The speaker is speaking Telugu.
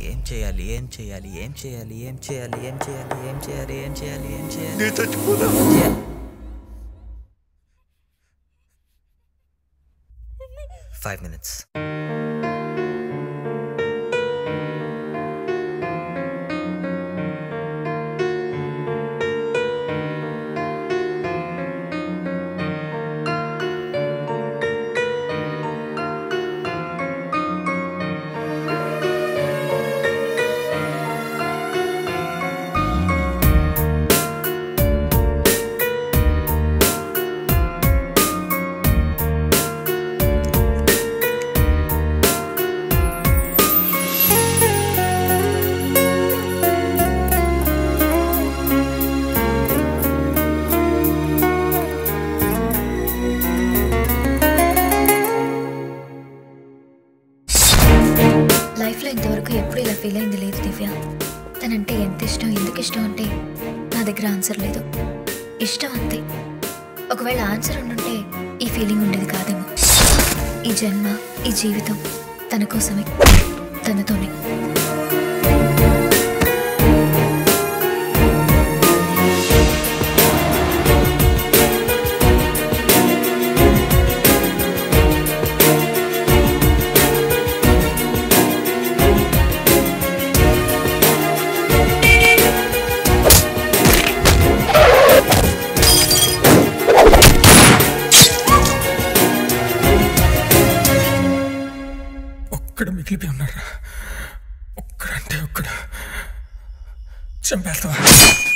ఏం చేయాలి ఏం చేయాలి ఏం చేయాలి ఏం చేయాలి ఏం చేయాలి ఏం చేయాలి ఏం చేయాలి ఏం చేయాలి నేను చచ్చిపోదా 5 minutes. లైఫ్లో ఇంతవరకు ఎప్పుడు ఇలా ఫీల్ అయింది లేదు దివ్య. తనంటే ఎంత ఇష్టం, ఎందుకు ఇష్టం అంటే నా దగ్గర ఆన్సర్ లేదు. ఇష్టం అంతే. ఒకవేళ ఆన్సర్ ఉండుంటే ఈ ఫీలింగ్ ఉండేది కాదేమో. ఈ జన్మ, ఈ జీవితం తన కోసమే, తనతోనే. ఒక్కడ మిగిలిపోయి ఉన్నారా? ఒక్కడంటే ఒక్కడ చంపేస్తావా?